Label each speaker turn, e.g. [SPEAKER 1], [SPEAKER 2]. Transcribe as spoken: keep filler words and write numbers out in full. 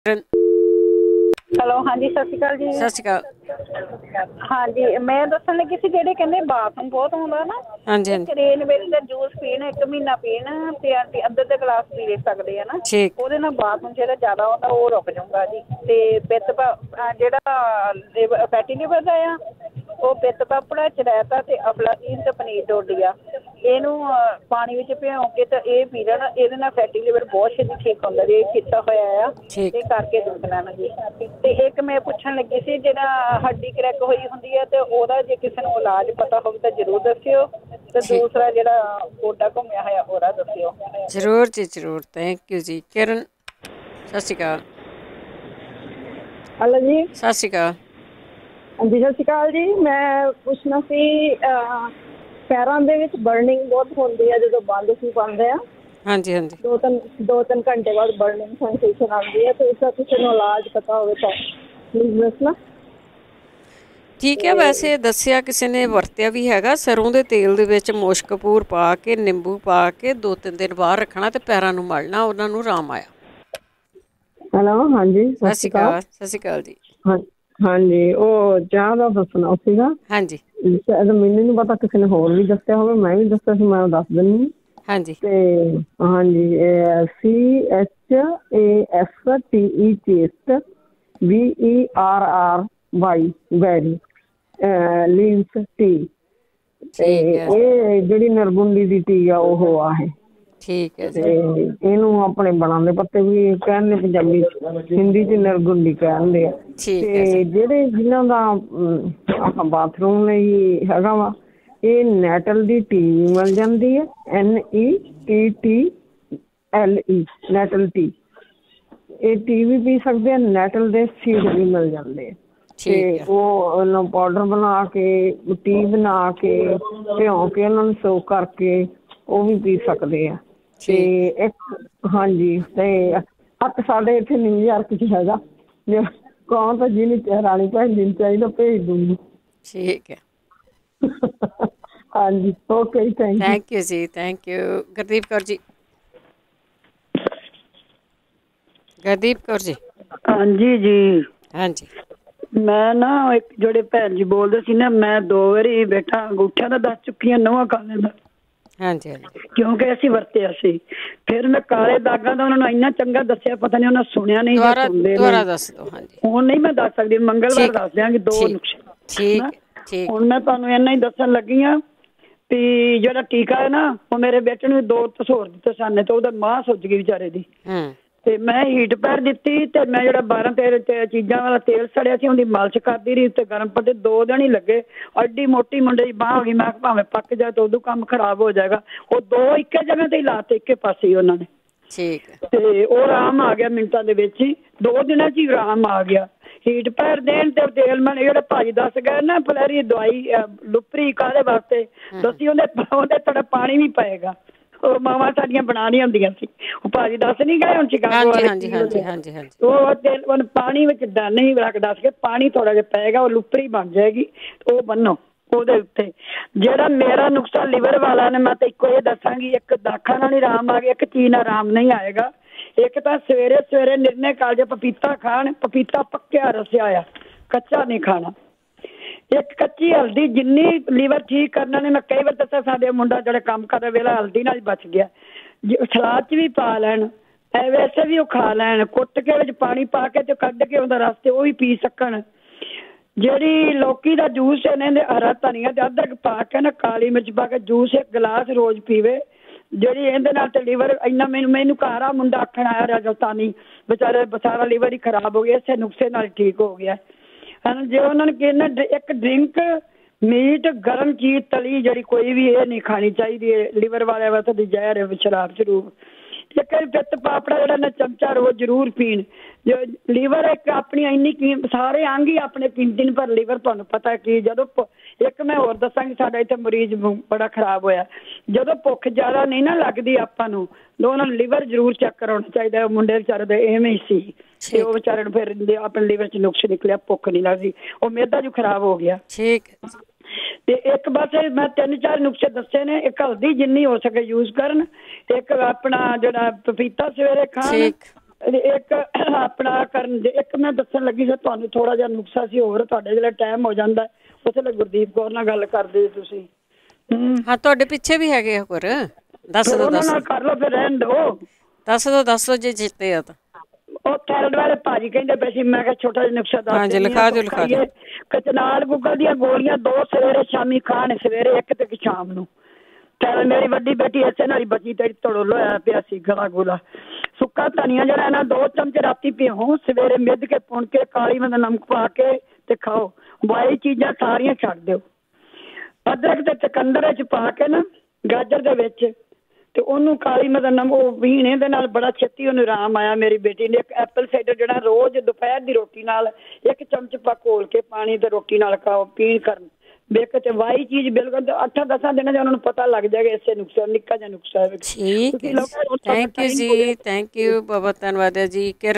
[SPEAKER 1] Hello, ਹਾਂਜੀ ਸਤਿ ਸ਼੍ਰੀ ਅਕਾਲ ਜੀ।
[SPEAKER 2] ਸਤਿ ਸ਼੍ਰੀ ਅਕਾਲ।
[SPEAKER 1] ਹਾਂਜੀ, ਮੈਂ ਦੱਸਣ ਲੱਗੀ ਸੀ ਜਿਹੜੇ ਕਹਿੰਦੇ ਬਾਥਰੂਮ ਬਹੁਤ ਆਉਂਦਾ ਨਾ,
[SPEAKER 2] ਹਾਂਜੀ
[SPEAKER 1] ਇਹ
[SPEAKER 2] ਹਾਂਜੀ
[SPEAKER 1] ਕਰੇਨਬੇਰੀ ਦਾ ਜੂਸ ਪੀਣ, ਇੱਕ ਮਹੀਨਾ ਪੀਣ ਤੇ ਆਂਟੀ ਅੱਧੇ ਅੱਧੇ ਗਲਾਸ ਪੀ ਸਕਦੇ ਆ ਨਾ,
[SPEAKER 2] ਠੀਕ
[SPEAKER 1] ਉਹਦੇ ਨਾਲ ਬਾਥਰੂਮ ਜਿਹੜਾ ਜ਼ਿਆਦਾ ਆਉਂਦਾ ਉਹ ਰੁਕ ਜਾਊਗਾ ਜੀ। ਤੇ ਪਿੱਤ ਜਿਹੜਾ ਲਿਵਰ ਫੈਟੀ ਲਿਵਰ ਦਾ ਆ, ਉਹ ਪਿੱਤ ਪਾਪੜਾ ਚੜੈਤਾ ਤੇ ਅਫਲਾਤੀਨ ਤੇ ਪਨੀਰ ਡੋਡੀਆ, ਇਹਨੂੰ ਪਾਣੀ ਵਿੱਚ ਭਿਉਂ ਕੇ ਤੇ ਇਹ ਪੀ ਲੈਣ, ਇਹਦੇ ਨਾਲ ਫੈਟੀ ਲਿਵਰ ਬਹੁਤ ਛੇਤੀ ਠੀਕ ਹੁੰਦਾ ਜੀ। ਇਹ ਕੀਤਾ ਹੋਇਆ ਆ,
[SPEAKER 2] ਠੀਕ
[SPEAKER 1] ਇਹ ਕਰਕੇ ਦੇਖਣਾ ਨਾ ਜੀ। ਤੇ ਇੱਕ ਮੈਂ ਪੁੱਛਣ ਲੱਗੀ ਸੀ, ਜਿਹੜਾ ਹੱਡੀ ਕਰੈਕ ਹੋਈ ਹੁੰਦੀ ਹੈ ਤੇ ਉਹਦਾ ਜੇ ਕਿਸੇ ਨੂੰ ਇਲਾਜ ਪਤਾ ਹੋਵੇ ਤਾਂ ਜ਼ਰੂਰ ਦੱਸਿਓ, ਤੇ
[SPEAKER 2] ਠੀਕ
[SPEAKER 1] ਦੂਸਰਾ ਜਿਹੜਾ ਗੋਡਾ ਘੁੰਮਿਆ ਹੋਇਆ ਉਹਦਾ ਦੱਸਿਓ।
[SPEAKER 2] ਜ਼ਰੂਰ ਜੀ ਜ਼ਰੂਰ, ਥੈਂਕ ਯੂ ਜੀ। ਕਿਰਨ ਸਤਿ ਸ਼੍ਰੀ ਅਕਾਲ।
[SPEAKER 3] ਹੈਲੋ ਜੀ।
[SPEAKER 2] ਸਤਿ ਸ਼੍ਰੀ ਅਕਾਲ।
[SPEAKER 3] ਹਾਂਜੀ ਸਤਿ ਸ਼੍ਰੀ ਅਕਾਲ ਜੀ। ਮੈਂ ਪੁੱਛਣਾ ਸੀ, ਪੈਰਾਂ ਦੇ ਵਿੱਚ ਬਰਨਿੰਗ ਬਹੁਤ ਹੁੰਦੀ ਹੈ ਜਦੋਂ ਬੰਦ ਸੀ ਪਾਉਂਦੇ ਆ,
[SPEAKER 2] ਹਾਂਜੀ ਹਾਂਜੀ
[SPEAKER 3] ਦੋ ਤਿੰਨ ਦੋ ਤਿੰਨ ਘੰਟੇ ਬਾਅਦ ਬਰਨਿੰਗ ਸੈਂਸੇਸ਼ਨ ਆਉਂਦੀ ਹੈ, ਤੇ ਇਸਦਾ ਕਿਸੇ ਨੂੰ ਇਲਾਜ ਪਤਾ ਹੋਵੇ ਤਾਂ ਪਲੀਜ਼ ਦੱਸਣਾ।
[SPEAKER 2] ਠੀਕ ਹੈ, ਵੈਸੇ ਦੱਸਿਆ ਕਿਸੇ ਨੇ ਵਰਤਿਆ ਵੀ ਹੈਗਾ, ਸਰੋਂ ਦੇ ਤੇਲ ਦੇ ਵਿੱਚ ਮੁਸ਼ਕਪੂਰ ਪਾ ਕੇ, ਨਿੰਬੂ ਪਾ ਕੇ ਦੋ ਤਿੰਨ ਦਿਨ ਬਾਹਰ ਰੱਖਣਾ ਤੇ ਪੈਰਾਂ ਨੂੰ ਮਲਣਾ, ਉਹਨਾਂ ਨੂੰ ਆਰਾਮ ਆਇਆ।
[SPEAKER 3] ਹੈਲੋ, ਹਾਂਜੀ
[SPEAKER 2] ਸਤਿ ਸ਼੍ਰੀ ਅਕਾਲ। ਸਤਿ ਸ਼੍ਰੀ ਅਕਾਲ ਜੀ।
[SPEAKER 3] ਹਾਂ ਹਾਂਜੀ, ਉਹ ਚਾਹ ਦਾ ਦੱਸਣਾ ਸੀਗਾ।
[SPEAKER 2] ਹਾਂਜੀ
[SPEAKER 3] ਸ਼ਾਇਦ ਮੈਨੂੰ ਨਹੀਂ ਪਤਾ, ਕਿਸੇ ਨੇ ਹੋਰ ਵੀ ਦੱਸਿਆ ਹੋਵੇ, ਮੈਂ ਵੀ ਦੱਸਿਆ ਸੀ, ਮੈਂ ਦੱਸ ਦਿੰਦੀ।
[SPEAKER 2] ਹਾਂਜੀ
[SPEAKER 3] ਤੇ ਹਾਂਜੀ, C H A S T E chaste, V E R R Y berry leaves tea, ਤੇ
[SPEAKER 2] ਠੀਕ ਹੈ
[SPEAKER 3] ਇਹ ਜਿਹੜੀ ਨਿਰਗੁੰਡੀ ਦੀ ਟੀ ਆ ਉਹ ਆ ਇਹ।
[SPEAKER 2] ਠੀਕ ਹੈ ਜੀ।
[SPEAKER 3] ਤੇ ਇਹਨੂੰ ਆਪਣੇ ਬਣਾਉਂਦੇ ਪੱਤੇ ਵੀ ਕਹਿੰਦੇ ਪੰਜਾਬੀ, ਹਿੰਦੀ ਚ ਨਿਰਗੁੰਡੀ ਕਹਿੰਦੇ ਆ।
[SPEAKER 2] ਠੀਕ ਹੈ ਜੀ।
[SPEAKER 3] ਤੇ ਜਿਹੜੇ ਜਿਨ੍ਹਾਂ ਦਾ ਆਪਾਂ ਬਾਥਰੂਮ ਲਈ ਹੈਗਾ ਵਾ, ਇਹ ਨੈਟਲ ਦੀ ਟੀ ਮਿਲ ਜਾਂਦੀ ਹੈ, N E T T L E, nettle tea. ਇਹ ਟੀ ਵੀ ਪੀ ਸਕਦੇ ਆ, ਨੈਟਲ ਦੇ ਸੀਡ ਵੀ ਮਿਲ ਜਾਂਦੇ ਆ,
[SPEAKER 2] ਠੀਕ
[SPEAKER 3] ਤੇ
[SPEAKER 2] ਹੈ
[SPEAKER 3] ਉਹ ਉਹਨੂੰ ਪਾਊਡਰ ਬਣਾ ਕੇ, ਟੀ ਬਣਾ ਕੇ, ਭਿਉਂ ਕੇ ਉਹਨਾਂ ਨੂੰ ਸੋਕ ਕਰਕੇ ਉਹ ਵੀ ਪੀ ਸਕਦੇ ਆ। ਤੇ
[SPEAKER 2] ਠੀਕ ਹੈ
[SPEAKER 3] ਇੱਕ ਹਾਂਜੀ, ਤੇ ਹੱਥ ਸਾਡੇ ਇੱਥੇ ਨਿਊਯਾਰਕ ਚ ਹੈਗਾ, ਕੌਣ ਤਾਂ ਜਿਹਨੂੰ ਰਾਣੀ ਭੈਣ ਜੀ ਨੂੰ ਚਾਹੀਦਾ ਭੇਜ ਦੂੰਗੀ।
[SPEAKER 2] ਠੀਕ ਹੈ।
[SPEAKER 3] ਹਾਂਜੀ, ਓਕੇ ਜੀ, ਥੈਂਕ ਯੂ।
[SPEAKER 2] ਥੈਂਕ ਯੂ ਜੀ, ਥੈਂਕ ਯੂ। ਗੁਰਦੀਪ ਕੌਰ ਜੀ। ਗੁਰਦੀਪ ਕੌਰ ਜੀ।
[SPEAKER 4] ਹਾਂਜੀ ਜੀ।
[SPEAKER 2] ਹਾਂਜੀ
[SPEAKER 4] ਮੈਂ ਨਾ ਇੱਕ ਜਿਹੜੇ ਭੈਣ ਜੀ ਬੋਲਦੇ ਸੀ ਨਾ, ਮੈਂ ਦੋ ਵਾਰੀ ਬੇਟਾ ਅੰਗੂਠਿਆਂ ਦਾ ਦੱਸ ਚੁੱਕੀ ਹਾਂ, ਨਵਾਂ ਕਾਲੇ ਦਾ,
[SPEAKER 2] ਹਾਂਜੀ ਹਾਂਜੀ
[SPEAKER 4] ਕਿਉਂਕਿ ਅਸੀਂ ਵਰਤਿਆ ਸੀ। ਫਿਰ ਮੈਂ ਕਾਲੇ ਦਾਗਾਂ ਦਾ ਉਹਨਾਂ ਨੂੰ ਇੰਨਾ ਚੰਗਾ ਦੱਸਿਆ, ਪਤਾ ਨਹੀਂ ਉਹਨਾਂ ਸੁਣਿਆ ਨਹੀਂ ਜਾਂ
[SPEAKER 2] ਦੁਬਾਰਾ
[SPEAKER 4] ਸੁਣਦੇ
[SPEAKER 2] ਦੁਬਾਰਾ
[SPEAKER 4] ਨਹੀਂ।
[SPEAKER 2] ਦੱਸ ਦਿਓ। ਹਾਂਜੀ
[SPEAKER 4] ਹੁਣ ਨਹੀਂ ਮੈਂ ਦੱਸ ਸਕਦੀ, ਮੰਗਲਵਾਰ
[SPEAKER 2] ਠੀਕ
[SPEAKER 4] ਦੱਸ ਦਿਆਂਗੀ ਦੋ
[SPEAKER 2] ਠੀਕ
[SPEAKER 4] ਨੁਕਸੇ ਨਾ।
[SPEAKER 2] ਠੀਕ ਠੀਕ
[SPEAKER 4] ਹੁਣ ਮੈਂ ਤੁਹਾਨੂੰ ਇੰਨਾ ਹੀ ਦੱਸਣ ਲੱਗੀ ਹਾਂ ਵੀ ਜਿਹੜਾ ਟੀਕਾ ਹੈ ਨਾ, ਉਹ ਮੇਰੇ ਬੇਟੇ ਨੂੰ ਦੋ ਤਸੋਰ ਦਿੱਤੇ ਸਨ, ਤੇ ਉਹਦਾ ਮਾਂਹ ਸੁੱਜ ਗਈ ਵਿਚਾਰੇ ਦੀ।
[SPEAKER 2] ਹੂੰ
[SPEAKER 4] ਤੇ ਮੈਂ ਹੀਟ ਪੈਰ ਦਿੱਤੀ, ਤੇ ਮੈਂ ਜਿਹੜਾ ਬਾਰਾਂ ਤੇਰੇ ਚੀਜ਼ਾਂ ਵਾਲਾ ਤੇਲ ਸੜਿਆ ਸੀ ਉਹਦੀ ਮਾਲਿਸ਼ ਕਰਦੀ ਰਹੀ, ਤੇ ਗਰਮ ਪੱਤੇ ਦੋ ਦਿਨ ਹੀ ਲੱਗੇ, ਐਡੀ ਮੋਟੀ ਮੁੰਡੇ ਦੀ ਬਾਂਹ ਹੋ ਗਈ। ਮੈਂ ਭਾਵੇਂ ਪੱਕ ਜਾਏ ਤਾਂ ਉਦੋਂ ਕੰਮ ਖਰਾਬ ਹੋ ਜਾਏਗਾ। ਉਹ ਦੋ ਇੱਕੇ ਜਗ੍ਹਾ ਤੇ ਹੀ ਲਾਤੇ, ਇੱਕੇ ਪਾਸੇ ਹੀ ਉਹਨਾਂ ਨੇ,
[SPEAKER 2] ਠੀਕ ਹੈ।
[SPEAKER 4] ਤੇ ਉਹ ਆਰਾਮ ਆ ਗਿਆ ਮਿੰਟਾਂ ਦੇ ਵਿੱਚ ਹੀ, ਦੋ ਦਿਨਾਂ ਚ ਹੀ ਆਰਾਮ ਆ ਗਿਆ। ਹੀਟ ਪੈਰ ਦੇਣ ਤੇ ਤੇਲ ਮੈਂ ਜਿਹੜੇ ਭਾਜੀ ਦੱਸ ਗਏ ਨਾ, ਫਲੈਰੀ ਦਵਾਈ ਲੁਪਰੀ ਕਾਹਦੇ ਵਾਸਤੇ ਦੱਸੀ, ਉਹਦੇ ਉਹਦੇ ਥੋੜਾ ਪਾਣੀ ਵੀ ਪਏਗਾ। ਉਹ ਮਾਵਾਂ ਸਾਡੀਆਂ ਬਣਾਉਣੀਆਂ ਹੁੰਦੀਆਂ ਸੀ, ਉਹ ਭਾਜੀ ਦੱਸ ਨੀ ਗਏ ਹੁਣ ਸ਼ਿਕਾਗੋ
[SPEAKER 2] ਹਾਂਜੀ
[SPEAKER 4] ਵਾਲੇ।
[SPEAKER 2] ਹਾਂਜੀ ਹਾਂਜੀ ਹਾਂਜੀ ਹਾਂਜੀ
[SPEAKER 4] ਉਹ ਤੇਲ ਉਹਨੂੰ ਪਾਣੀ ਵਿੱਚ ਨਹੀਂ ਰੱਖ ਦੱਸ ਕੇ, ਪਾਣੀ ਥੋੜਾ ਜਿਹਾ ਪਏਗਾ, ਉਹ ਲੁਪਰੀ ਬਣ ਜਾਏਗੀ, ਉਹ ਬੰਨੋ ਉਹਦੇ ਉੱਤੇ। ਜਿਹੜਾ ਮੇਰਾ ਨੁਕਸਾ ਲਿਵਰ ਵਾਲਾ ਨੇ, ਮੈਂ ਤਾਂ ਇੱਕੋ ਇਹ ਦੱਸਾਂਗੀ, ਇੱਕ ਦਾਖਾਂ ਨਾਲ ਹੀ ਆਰਾਮ ਆ ਗਿਆ, ਇੱਕ ਚੀਜ਼ ਨਾਲ ਆਰਾਮ ਨਹੀਂ ਆਏਗਾ। ਇੱਕ ਤਾਂ ਸਵੇਰੇ ਸਵੇਰੇ ਨਿਰਣੇ ਕਾਲਜੇ ਪਪੀਤਾ ਖਾਣ, ਪਪੀਤਾ ਪੱਕਿਆ ਰਸਿਆ ਆ, ਕੱਚਾ ਨਹੀਂ ਖਾਣਾ। ਇੱਕ ਕੱਚੀ ਹਲਦੀ, ਜਿੰਨੀ ਲੀਵਰ ਠੀਕ ਕਰਨਾ ਨੇ, ਮੈਂ ਕਈ ਵਾਰ ਦੱਸਿਆ, ਸਾਡੇ ਮੁੰਡਾ ਜਿਹੜਾ ਕੰਮ ਕਰਦਾ ਵੇਲਾ ਹਲਦੀ ਨਾਲ ਹੀ ਬਚ ਗਿਆ। ਸਲਾਦ 'ਚ ਵੀ ਪਾ ਲੈਣ, ਵੈਸੇ ਵੀ ਉਹ ਖਾ ਲੈਣ, ਕੁੱਟ ਕੇ ਵਿੱਚ ਪਾਣੀ ਪਾ ਕੇ ਤੇ ਕੱਢ ਕੇ ਉਹਦਾ ਰਸ ਤੇ ਉਹ ਵੀ ਪੀ ਸਕਣ। ਜਿਹੜੀ ਲੌਕੀ ਦਾ ਜੂਸ ਇਹਨੇ ਹਰਾ ਧਨੀਆ ਤੇ ਅਦਰਕ ਪਾ ਕੇ ਨਾ, ਕਾਲੀ ਮਿਰਚ ਪਾ ਕੇ ਜੂਸ ਇੱਕ ਗਲਾਸ ਰੋਜ਼ ਪੀਵੇ, ਜਿਹੜੀ ਇਹਦੇ ਨਾਲ ਤੇ ਲੀਵਰ ਇੰਨਾ, ਮੈਨੂੰ ਮੈਨੂੰ ਘਰ ਆ ਮੁੰਡਾ ਆਖਣ ਆਇਆ ਰਾਜਸਥਾਨੀ, ਵਿਚਾਰੇ ਵਿਚਾਰਾ ਲੀਵਰ ਹੀ ਖਰਾਬ ਹੋ ਗਿਆ, ਇਸੇ ਨੁਕਸੇ ਨਾਲ ਠੀਕ ਹੋ ਗਿਆ। ਹਨ ਜੇ ਉਹਨਾਂ ਨੇ ਕਿਹਾ ਇੱਕ ਡਰਿੰਕ, ਮੀਟ, ਗਰਮ ਚੀਜ਼ ਤਲੀ ਜਿਹੜੀ ਕੋਈ ਵੀ ਇਹ ਨਹੀਂ ਖਾਣੀ ਚਾਹੀਦੀ ਹੈ, ਲੀਵਰ ਵਾਲਿਆਂ ਵਾਸਤੇ ਦੀ ਜ਼ਹਿਰ ਹੈ, ਸ਼ਰਾਬ ਸ਼ਰੂਬ। ਇੱਕ ਪਿੱਤ ਪਾਪੜਾ ਜਿਹੜਾ ਨਾ ਚਮਚਾ ਰੋਜ਼ ਜ਼ਰੂਰ ਪੀਣ। ਜੋ ਲੀਵਰ ਇੱਕ ਆਪਣੀ ਇੰਨੀ ਕੀਮਤ, ਸਾਰੇ ਅੰਗ ਹੀ ਆਪਣੇ ਕੀਮਤੀ ਨੇ, ਪਰ ਲੀਵਰ ਤੁਹਾਨੂੰ ਪਤਾ ਕੀ, ਜਦੋਂ ਇੱਕ ਮੈਂ ਹੋਰ ਦੱਸਾਂਗੀ, ਸਾਡਾ ਇੱਥੇ ਮਰੀਜ਼ ਬੜਾ ਖਰਾਬ ਹੋਇਆ, ਜਦੋਂ ਭੁੱਖ ਜ਼ਿਆਦਾ ਨਹੀਂ ਨਾ ਲੱਗਦੀ ਆਪਾਂ ਨੂੰ, ਉਹਨਾਂ ਨੂੰ ਲੀਵਰ ਜ਼ਰੂਰ ਚੈੱਕ ਕਰਾਉਣਾ ਚਾਹੀਦਾ। ਮੁੰਡੇ ਵਿਚਾਰੇ ਦੇ ਐਵੇਂ ਹੀ ਸੀ, ਤੇ ਉਹ ਵਿਚਾਰੇ ਨੂੰ ਫਿਰ ਆਪਣੇ ਲੀਵਰ 'ਚ ਨੁਕਸ ਨਿਕਲਿਆ, ਭੁੱਖ ਨਹੀਂ ਲੱਗਦੀ, ਉਹ ਮਿਹਦਾ ਜੂ ਖਰਾਬ ਹੋ ਗਿਆ।
[SPEAKER 2] ਠੀਕ।
[SPEAKER 4] ਤੇ ਇੱਕ ਬਸ ਮੈਂ ਤਿੰਨ ਚਾਰ ਨੁਕਸੇ ਦੱਸੇ ਨੇ, ਇੱਕ ਹਲਦੀ ਜਿੰਨੀ ਹੋ ਸਕੇ ਯੂਜ ਕਰਨ, ਇੱਕ ਆਪਣਾ ਜਿਹੜਾ ਪਪੀਤਾ ਸਵੇਰੇ ਖਾਣ, ਇੱਕ ਆਪਣਾ ਕਰਨ ਦੇ ਇੱਕ ਮੈਂ ਦੱਸਣ ਲੱਗੀ ਸੀ ਤੁਹਾਨੂੰ ਥੋੜਾ ਜਿਹਾ ਨੁਕਸਾ ਸੀ ਹੋਰ ਤੁਹਾਡੇ ਜਿਹੜਾ ਟਾਈਮ ਹੋ ਜਾਂਦਾ ਉਸ ਵੇਲੇ ਗੁਰਦੀਪ ਕੌਰ ਨਾਲ ਗੱਲ ਕਰਦੇ ਤੁਸੀਂ।
[SPEAKER 2] ਹਾਂ ਤੁਹਾਡੇ ਪਿੱਛੇ ਵੀ ਹੈਗੇ ਹੋਰ ਦੱਸ ਦੋ ਦੱਸ
[SPEAKER 4] ਕਰ ਲਓ ਫਿਰ ਰਹਿਣ ਦੋ
[SPEAKER 2] ਦੱਸ ਦੋ ਦੱਸ ਦੋ ਜੇ ਜਿੱਤੇ ਆ ਤਾਂ।
[SPEAKER 4] ਉਹ ਥੈਲਡ ਵਾਲੇ ਭਾਜੀ ਕਹਿੰਦੇ ਪਏ ਸੀ ਮੈਂ ਕਿਹਾ ਛੋਟਾ ਜਿਹਾ ਨੁਕਸਾ ਦੱਸ
[SPEAKER 2] ਹਾਂਜੀ ਲਿਖਾ ਦਿਓ ਲਿਖਾ ਦਿਓ।
[SPEAKER 4] ਕਚਨਾਲ ਗੁੱਗਲ ਦੀਆਂ ਗੋਲੀਆਂ ਦੋ ਸਵੇਰੇ ਸ਼ਾਮੀ ਖਾਣ ਸਵੇਰੇ ਇੱਕ ਤੇ ਸ਼ਾਮ ਨੂੰ। ਤੇ ਮੇਰੀ ਵੱਡੀ ਬੇਟੀ ਇਸੇ ਨਾਲ ਹੀ ਬਚੀ ਤੇ ਧੜੋਲ ਹੋਇਆ ਪਿਆ ਸੀ ਗਲਾ ਗੁਲਾ। ਸੁੱਕਾ ਧਨੀਆ ਜਿਹੜਾ ਨਾ ਦੋ ਚਮਚੇ ਰਾਤੀ ਪੀਓ ਸਵੇਰੇ ਮਿੱਧ ਕੇ ਪੁਣ ਕੇ ਕਾਲੀ ਮਿਰਚ ਨਮਕ ਪਾ ਕੇ ਤੇ ਖਾਓ। ਬਾਈ ਚੀਜ਼ਾਂ ਸਾਰੀਆਂ ਛੱਡ ਦਿਓ। ਅਦਰਕ ਤੇ ਚਕੰਦਰ ਚ ਪਾ ਕੇ ਨਾ ਗਾਜਰ ਦੇ ਵਿੱਚ ਤੇ ਉਹਨੂੰ ਕਾਲੀ ਮਿਰਚ ਨਮਕ ਉਹ ਪੀਣੇ ਦੇ ਨਾਲ ਬੜਾ ਛੇਤੀ ਉਹਨੂੰ ਆਰਾਮ ਆਇਆ। ਮੇਰੀ ਬੇਟੀ ਨੇ ਇੱਕ ਐਪਲ ਸਾਈਡਰ ਜਿਹੜਾ ਰੋਜ਼ ਦੁਪਹਿਰ ਦੀ ਰੋਟੀ ਨਾਲ ਇੱਕ ਚਮਚ ਪਾ ਘੋਲ ਕੇ ਪਾਣੀ ਤੇ ਰੋਟੀ ਨਾਲ ਖਾਓ ਪੀਣ ਕਰਨ ਵੇਖ ਤੇ ਵਾਈ ਚੀਜ਼ ਬਿਲਕੁਲ ਅੱਠਾਂ ਦਸਾਂ ਦਿਨਾਂ ਚ ਉਹਨਾਂ ਨੂੰ ਪਤਾ ਲੱਗ ਜਾਏਗਾ ਇਸੇ ਨੁਕਸਾ ਨਿੱਕਾ ਜਿਹਾ ਨੁਕਸਾ।
[SPEAKER 2] ਠੀਕ ਹੈ ਥੈਂਕ ਯੂ ਜੀ ਥੈਂਕ ਯੂ ਬਹੁਤ ਬਹੁਤ ਧੰਨਵਾਦ ਹੈ ਜੀ।